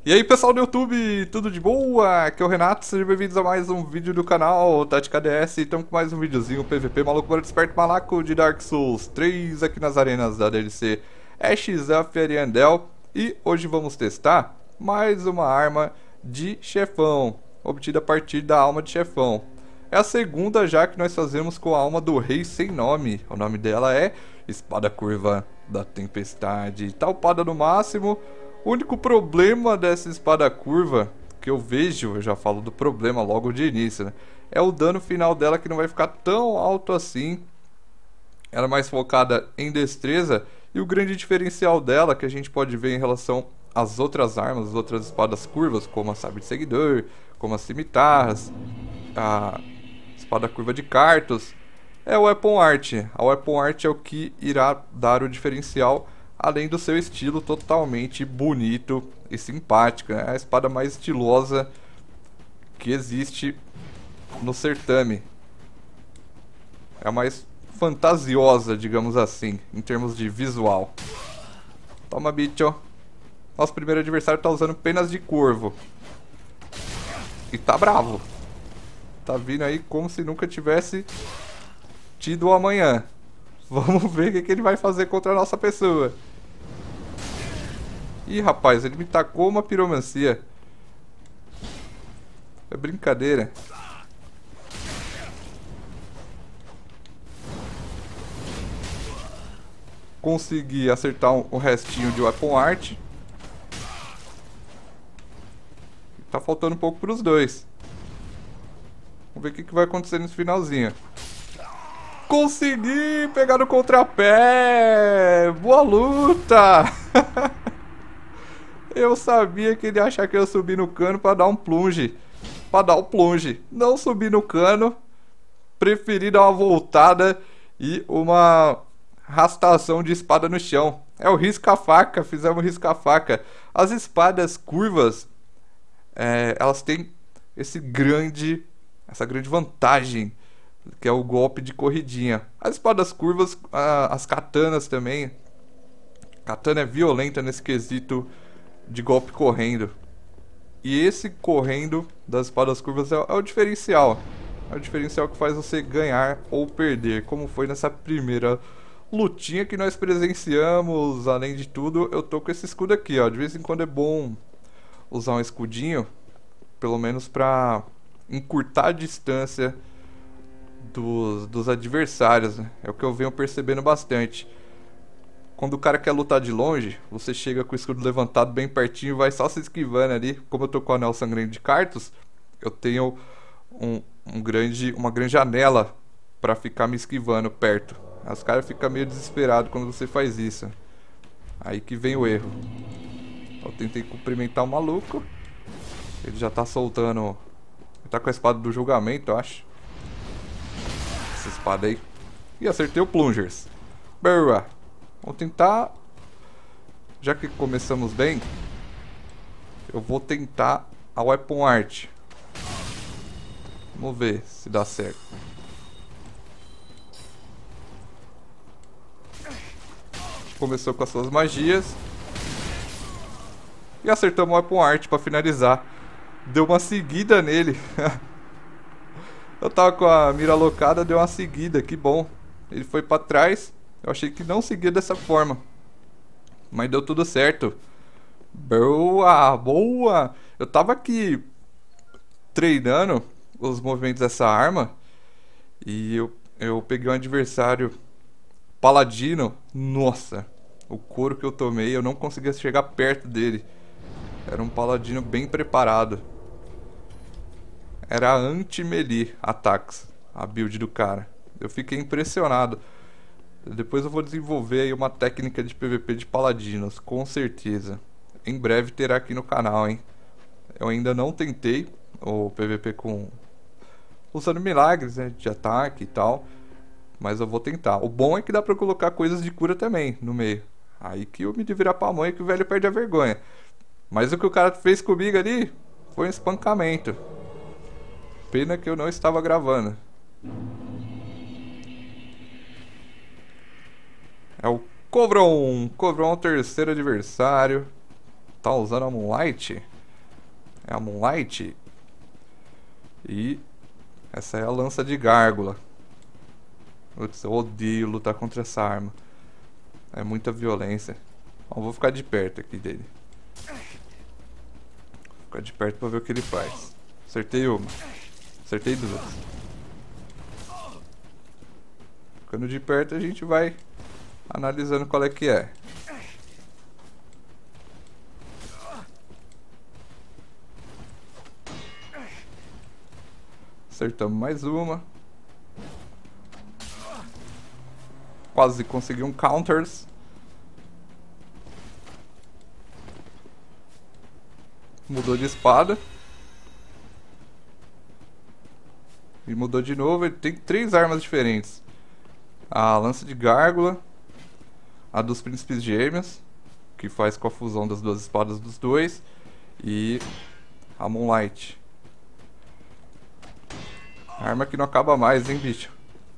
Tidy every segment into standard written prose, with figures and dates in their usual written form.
E aí pessoal do YouTube, tudo de boa? Aqui é o Renato, sejam bem-vindos a mais um vídeo do canal Tática DS. Estamos com mais um videozinho PVP maluco para desperto malaco de Dark Souls 3 aqui nas arenas da DLC Ashes of Ariandel. E hoje vamos testar mais uma arma de chefão, obtida a partir da alma de chefão. É a segunda já que nós fazemos com a alma do rei sem nome. O nome dela é Espada Curva da Tempestade. Tá upada no máximo. O único problema dessa espada curva que eu vejo, eu já falo do problema logo de início, né? É o dano final dela que não vai ficar tão alto assim. Ela é mais focada em destreza. E o grande diferencial dela, que a gente pode ver em relação às outras armas, as outras espadas curvas, como a sabre de seguidor, como as cimitarras, a espada curva de Carthos, é o Weapon Art. A Weapon Art é o que irá dar o diferencial, além do seu estilo totalmente bonito e simpático. É a espada mais estilosa que existe no certame. É a mais fantasiosa, digamos assim, em termos de visual. Toma, bicho. Nosso primeiro adversário tá usando penas de corvo. E tá bravo. Tá vindo aí como se nunca tivesse tido o amanhã. Vamos ver o que ele vai fazer contra a nossa pessoa. Ih, rapaz, ele me tacou uma piromancia. É brincadeira. Consegui acertar o restinho de Weapon Art. Tá faltando um pouco pros dois. Vamos ver o que vai acontecer nesse finalzinho. Consegui pegar no contrapé! Boa luta! Eu sabia que ele ia achar que eu ia subir no cano pra dar um plunge. Pra dar o plunge. Não subi no cano. Preferi dar uma voltada e uma rastação de espada no chão. É o risca-faca. Fizemos risca-faca. As espadas curvas, elas têm essa grande vantagem, que é o golpe de corridinha. As espadas curvas, as katanas também. Katana é violenta nesse quesito de golpe correndo. E esse correndo das espadas curvas é o diferencial. É o diferencial que faz você ganhar ou perder, como foi nessa primeira lutinha que nós presenciamos. Além de tudo, eu tô com esse escudo aqui, ó. De vez em quando é bom usar um escudinho, pelo menos pra encurtar a distância dos adversários, né? É o que eu venho percebendo bastante. Quando o cara quer lutar de longe, você chega com o escudo levantado bem pertinho e vai só se esquivando ali. Como eu tô com o anel sangrento de Carthos, eu tenho uma grande janela pra ficar me esquivando perto. Os caras ficam meio desesperados quando você faz isso. Aí que vem o erro. Eu tentei cumprimentar o maluco. Ele já tá soltando. Ele tá com a espada do julgamento, eu acho. Essa espada aí. E acertei o plungers. Boa. Vamos tentar. Já que começamos bem, eu vou tentar a Weapon Art. Vamos ver se dá certo. Começou com as suas magias. E acertamos a Weapon Art pra finalizar. Deu uma seguida nele. Eu tava com a mira alocada, deu uma seguida, que bom. Ele foi pra trás. Eu achei que não seguia dessa forma, mas deu tudo certo. Boa, boa. Eu tava aqui treinando os movimentos dessa arma e eu peguei um adversário paladino. Nossa, o couro que eu tomei, eu não conseguia chegar perto dele. Era um paladino bem preparado. Era anti-melee ataques, a build do cara. Eu fiquei impressionado. Depois eu vou desenvolver aí uma técnica de PVP de paladinos, com certeza. Em breve terá aqui no canal, hein? Eu ainda não tentei o PVP usando milagres, né, de ataque e tal, mas eu vou tentar. O bom é que dá pra colocar coisas de cura também no meio. Aí que eu me de virar pra mãe que o velho perde a vergonha. Mas o que o cara fez comigo ali foi um espancamento. Pena que eu não estava gravando. É o Covron. Covron é o terceiro adversário. Tá usando a Moonlight. é a Moonlight. E essa é a lança de gárgula. Putz, eu odeio lutar contra essa arma. É muita violência. Bom, vou ficar de perto aqui dele. Vou ficar de perto pra ver o que ele faz. Acertei uma. Acertei duas. Ficando de perto a gente vai analisando qual é que é. Acertamos mais uma. Quase consegui um counters. Mudou de espada. E mudou de novo. Ele tem 3 armas diferentes. A lança de gárgula. A dos príncipes gêmeos, que faz com a fusão das 2 espadas dos dois. E a Moonlight. Arma que não acaba mais, hein, bicho.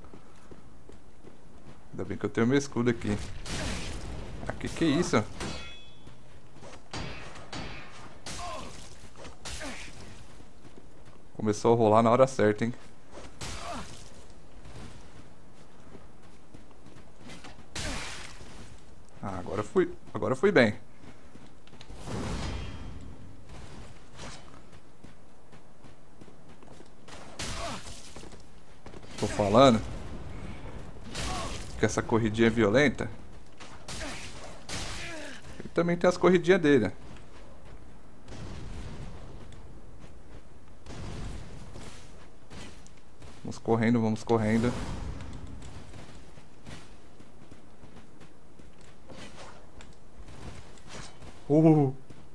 Ainda bem que eu tenho meu escudo aqui. Ah, que é isso? Começou a rolar na hora certa, hein. Ah, agora fui bem. Tô falando que essa corridinha é violenta. Ele também tem as corridinhas dele. Vamos correndo, vamos correndo. Vamos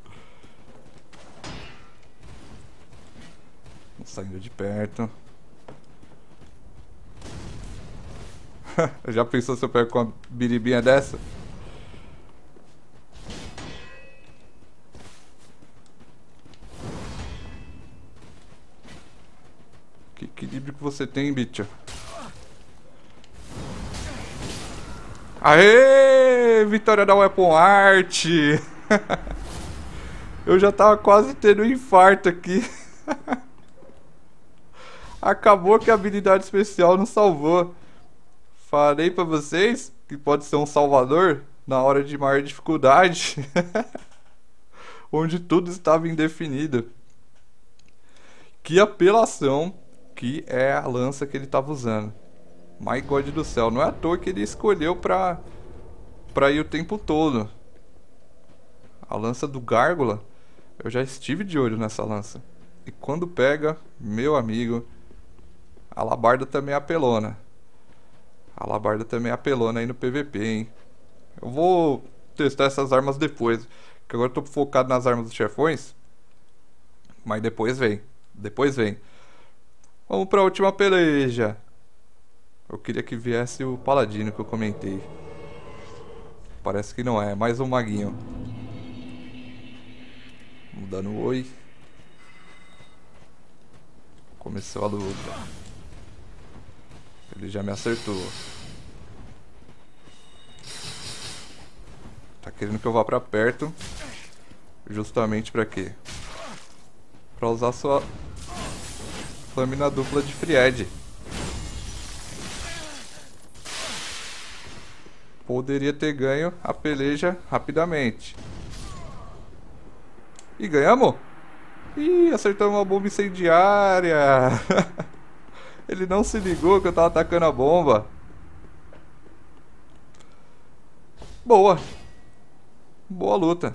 saindo de perto. Já pensou se eu pego com uma biribinha dessa? Que equilíbrio que você tem, bicho. Aê! Vitória da Weapon Art! Eu já tava quase tendo um infarto aqui. Acabou que a habilidade especial não salvou. Falei pra vocês que pode ser um salvador na hora de maior dificuldade. Onde tudo estava indefinido. Que apelação que é a lança que ele estava usando. My God do céu, não é à toa que ele escolheu pra ir o tempo todo. A lança do Gárgula, eu já estive de olho nessa lança. E quando pega, meu amigo, a alabarda também é apelona. A alabarda também é apelona aí no PVP, hein. Eu vou testar essas armas depois, que agora eu tô focado nas armas dos chefões. Mas depois vem, depois vem. Vamos pra última peleja. Eu queria que viesse o paladino que eu comentei. Parece que não é, mais um maguinho. Vamos dando oi. Começou a luta. Ele já me acertou. Tá querendo que eu vá pra perto. Justamente pra quê? Pra usar sua lâmina dupla de Fried. Poderia ter ganho a peleja rapidamente. E ganhamos? Ih, acertamos uma bomba incendiária. Ele não se ligou que eu tava atacando a bomba. Boa. Boa luta.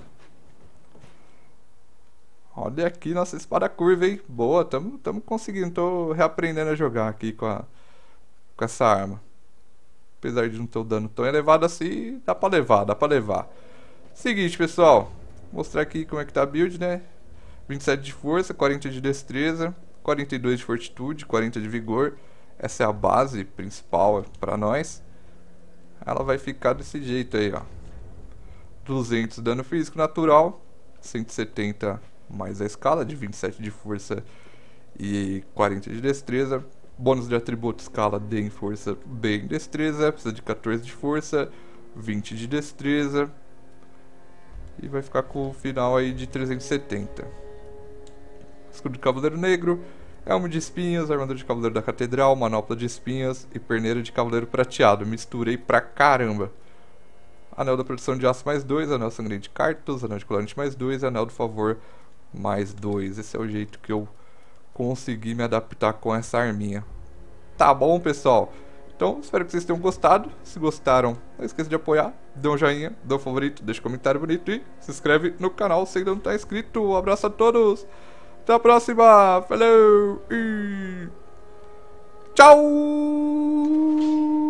Olha aqui nossa espada curva, hein? Boa, tamo conseguindo. Tô reaprendendo a jogar aqui com essa arma. Apesar de não ter o dano tão elevado assim, dá pra levar, dá pra levar. Seguinte, pessoal. Vou mostrar aqui como é que tá a build, né? 27 de força, 40 de destreza, 42 de fortitude, 40 de vigor. Essa é a base principal pra nós. Ela vai ficar desse jeito aí, ó. 200 dano físico natural, 170 mais a escala de 27 de força e 40 de destreza. Bônus de atributo escala D em força, B em destreza. Precisa de 14 de força, 20 de destreza. E vai ficar com o final aí de 370. escudo de cavaleiro negro, elmo de espinhos, armadura de cavaleiro da catedral, manopla de espinhas e perneira de cavaleiro prateado. Misturei pra caramba. Anel da produção de aço mais 2, anel sangrento de Cartus, anel de colorante mais 2 e anel do favor mais 2. Esse é o jeito que eu consegui me adaptar com essa arminha. Tá bom, pessoal? Então, espero que vocês tenham gostado. Se gostaram, não esqueça de apoiar, dê um joinha, dê um favorito, deixa um comentário bonito e se inscreve no canal se ainda não está inscrito. Um abraço a todos, até a próxima, falou e tchau!